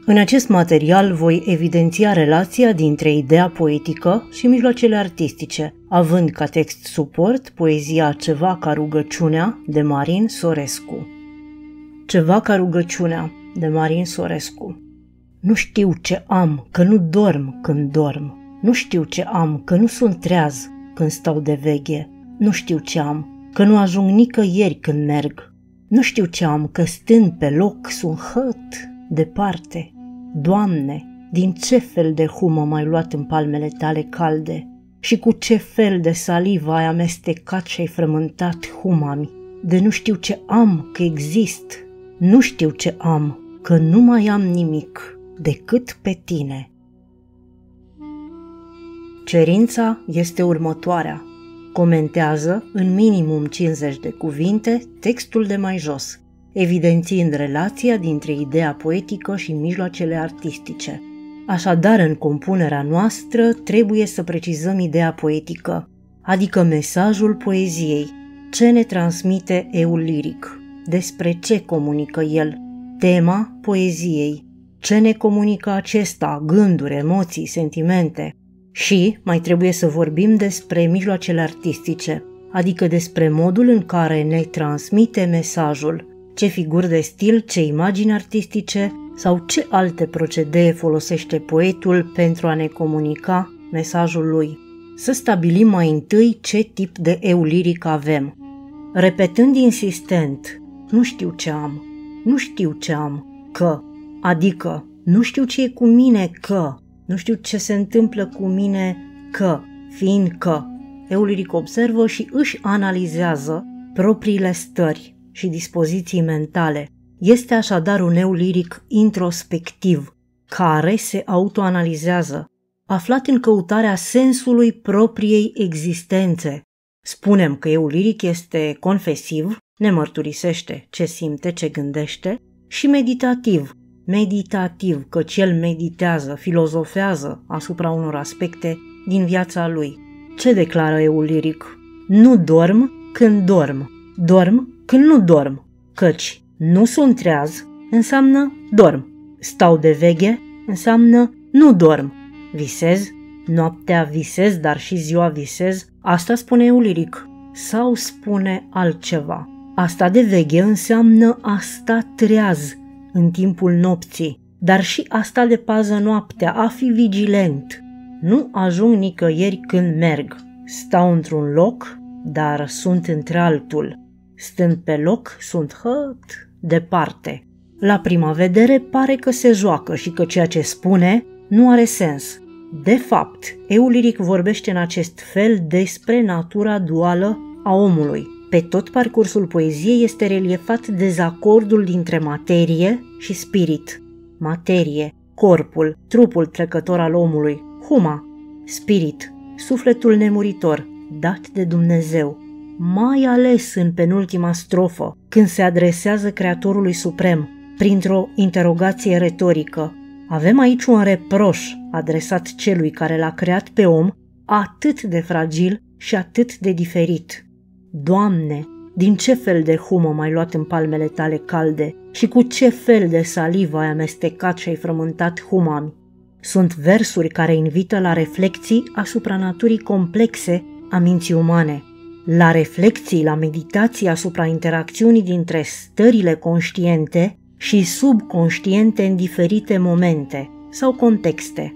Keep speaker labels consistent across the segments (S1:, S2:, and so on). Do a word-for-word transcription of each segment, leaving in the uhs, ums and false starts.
S1: În acest material voi evidenția relația dintre ideea poetică și mijloacele artistice, având ca text suport poezia Ceva ca rugăciunea de Marin Sorescu. Ceva ca rugăciunea de Marin Sorescu. Nu știu ce am, că nu dorm când dorm. Nu știu ce am, că nu sunt treaz când stau de veche. Nu știu ce am, că nu ajung nicăieri când merg. Nu știu ce am, că stând pe loc sunt hăt, departe. Doamne, din ce fel de humă m-ai luat în palmele tale calde și cu ce fel de salivă ai amestecat și ai frământat huma-mi, de nu știu ce am, că exist, nu știu ce am, că nu mai am nimic decât pe tine. Cerința este următoarea. Comentează în minimum cincizeci de cuvinte textul de mai jos, evidențiind relația dintre ideea poetică și mijloacele artistice. Așadar, în compunerea noastră trebuie să precizăm ideea poetică, adică mesajul poeziei, ce ne transmite eul liric, despre ce comunică el, tema poeziei, ce ne comunică acesta, gânduri, emoții, sentimente. Și mai trebuie să vorbim despre mijloacele artistice, adică despre modul în care ne transmite mesajul, ce figuri de stil, ce imagini artistice sau ce alte procedee folosește poetul pentru a ne comunica mesajul lui. Să stabilim mai întâi ce tip de eu liric avem. Repetând insistent, nu știu ce am, nu știu ce am, că, adică nu știu ce e cu mine că, nu știu ce se întâmplă cu mine că, fiindcă eu liric observă și își analizează propriile stări și dispoziții mentale. Este așadar un eu liric introspectiv, care se autoanalizează, aflat în căutarea sensului propriei existențe. Spunem că eu liric este confesiv, ne mărturisește ce simte, ce gândește, și meditativ, meditativ, căci el meditează, filozofează asupra unor aspecte din viața lui. Ce declară eu liric? Nu dorm când dorm, dorm când nu dorm, căci nu sunt treaz înseamnă dorm, stau de veche înseamnă nu dorm, visez, noaptea visez, dar și ziua visez, asta spune eu liric, sau spune altceva. Asta de veche înseamnă a sta treaz în timpul nopții, dar și asta de pază noaptea, a fi vigilent. Nu ajung nicăieri când merg, stau într-un loc, dar sunt într-altul. Stând pe loc, sunt hăt, departe. La prima vedere pare că se joacă și că ceea ce spune nu are sens. De fapt, eu liric vorbește în acest fel despre natura duală a omului. Pe tot parcursul poeziei este reliefat dezacordul dintre materie și spirit. Materie, corpul, trupul trecător al omului, huma, spirit, sufletul nemuritor, dat de Dumnezeu. Mai ales în penultima strofă, când se adresează Creatorului Suprem, printr-o interogație retorică. Avem aici un reproș adresat celui care l-a creat pe om atât de fragil și atât de diferit. Doamne, din ce fel de humă m-ai luat în palmele tale calde și cu ce fel de salivă ai amestecat și ai frământat huma-mi? Sunt versuri care invită la reflexii asupra naturii complexe a minții umane, la reflexii, la meditații asupra interacțiunii dintre stările conștiente și subconștiente în diferite momente sau contexte.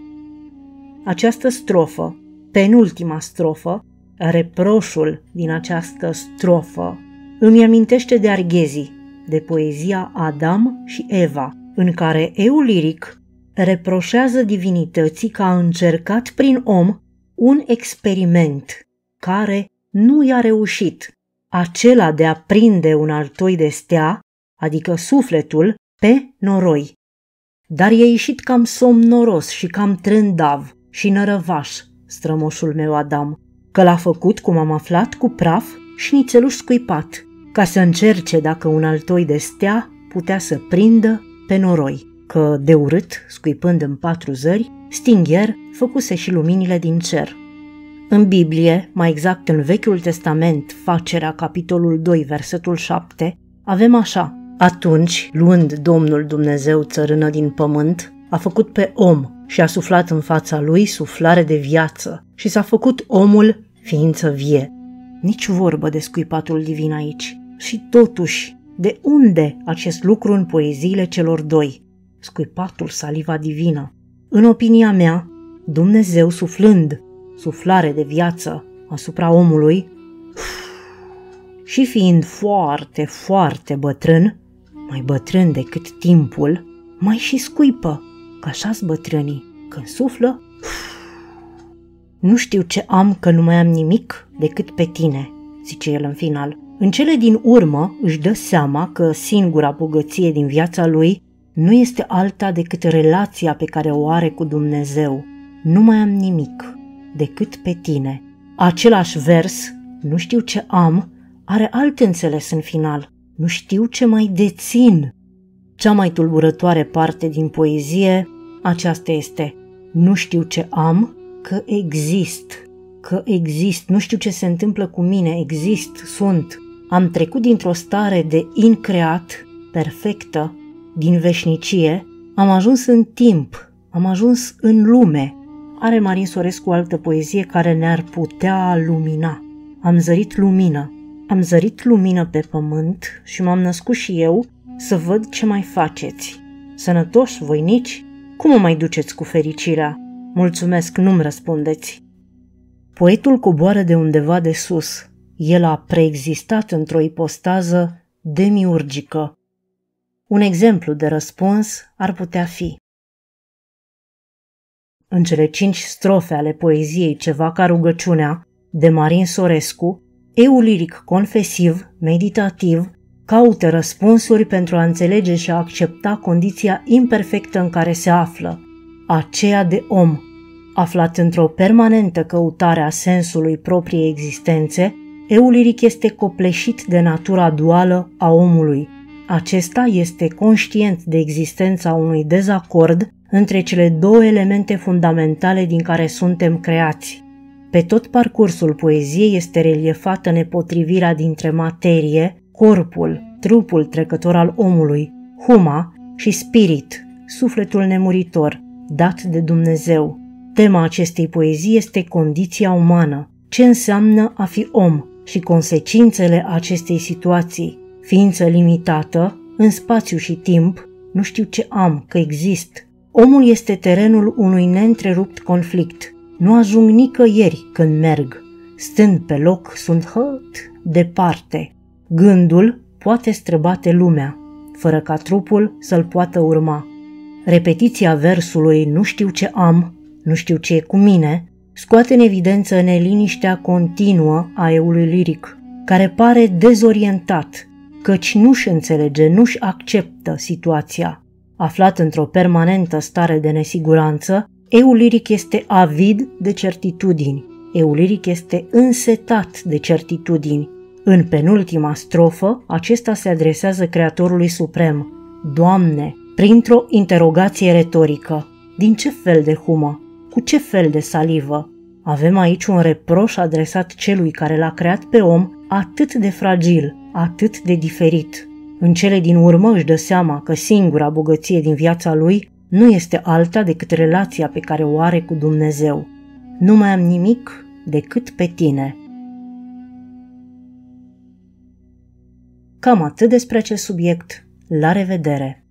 S1: Această strofă, penultima strofă, reproșul din această strofă, îmi amintește de Arghezi, de poezia Adam și Eva, în care eu liric reproșează divinității că a încercat prin om un experiment care nu i-a reușit, acela de a prinde un altoi de stea, adică sufletul, pe noroi. Dar i-a ieșit cam somnoros și cam trândav și nărăvaș, strămoșul meu Adam, că l-a făcut, cum am aflat, cu praf și nițeluș scuipat, ca să încerce dacă un altoi de stea putea să prindă pe noroi, că de urât, scuipând în patru zări, Stingher făcuse și luminile din cer. În Biblie, mai exact în Vechiul Testament, Facerea, capitolul doi, versetul șapte, avem așa: atunci, luând Domnul Dumnezeu țărână din pământ, a făcut pe om și a suflat în fața lui suflare de viață și s-a făcut omul ființă vie. Nici vorbă de scuipatul divin aici. Și totuși, de unde acest lucru în poeziile celor doi? Scuipatul, saliva divină. În opinia mea, Dumnezeu suflând suflare de viață asupra omului și fiind foarte, foarte bătrân, mai bătrân decât timpul, mai și scuipă, că așa-s bătrânii, când suflă. Nu știu ce am, că nu mai am nimic decât pe tine, zice el în final. În cele din urmă își dă seama că singura bogăție din viața lui nu este alta decât relația pe care o are cu Dumnezeu. Nu mai am nimic decât pe tine. Același vers, nu știu ce am, are alt înțeles în final. Nu știu ce mai dețin. Cea mai tulburătoare parte din poezie, aceasta este: nu știu ce am, că exist, că exist, nu știu ce se întâmplă cu mine, exist, sunt. Am trecut dintr-o stare de increat, perfectă, din veșnicie, am ajuns în timp, am ajuns în lume. Are Marin Sorescu o altă poezie care ne-ar putea lumina. Am zărit lumină, am zărit lumină pe pământ și m-am născut și eu să văd ce mai faceți. Sănătoși, voinici? Cum o mai duceți cu fericirea? Mulțumesc, nu-mi răspundeți. Poetul coboară de undeva de sus. El a preexistat într-o ipostază demiurgică. Un exemplu de răspuns ar putea fi: în cele cinci strofe ale poeziei Ceva ca rugăciunea, de Marin Sorescu, eul liric confesiv, meditativ, caută răspunsuri pentru a înțelege și a accepta condiția imperfectă în care se află, aceea de om. Aflat într-o permanentă căutare a sensului propriei existențe, eul liric este copleșit de natura duală a omului. Acesta este conștient de existența unui dezacord între cele două elemente fundamentale din care suntem creați. Pe tot parcursul poeziei este reliefată nepotrivirea dintre materie, corpul, trupul trecător al omului, huma, și spirit, sufletul nemuritor, dat de Dumnezeu. Tema acestei poezii este condiția umană, ce înseamnă a fi om și consecințele acestei situații. Ființă limitată, în spațiu și timp, nu știu ce am, că exist. Omul este terenul unui neîntrerupt conflict. Nu ajung nicăieri când merg. Stând pe loc, sunt hăt departe. Gândul poate străbate lumea, fără ca trupul să-l poată urma. Repetiția versului nu știu ce am, nu știu ce e cu mine, scoate în evidență neliniștea continuă a eului liric, care pare dezorientat, căci nu-și înțelege, nu-și acceptă situația. Aflat într-o permanentă stare de nesiguranță, eul liric este avid de certitudini, eul liric este însetat de certitudini. În penultima strofă, acesta se adresează Creatorului Suprem: Doamne, printr-o interogație retorică, din ce fel de humă, cu ce fel de salivă? Avem aici un reproș adresat celui care l-a creat pe om atât de fragil, atât de diferit. În cele din urmă își dă seama că singura bogăție din viața lui nu este alta decât relația pe care o are cu Dumnezeu. Nu mai am nimic decât pe tine. Cam atât despre acest subiect. La revedere!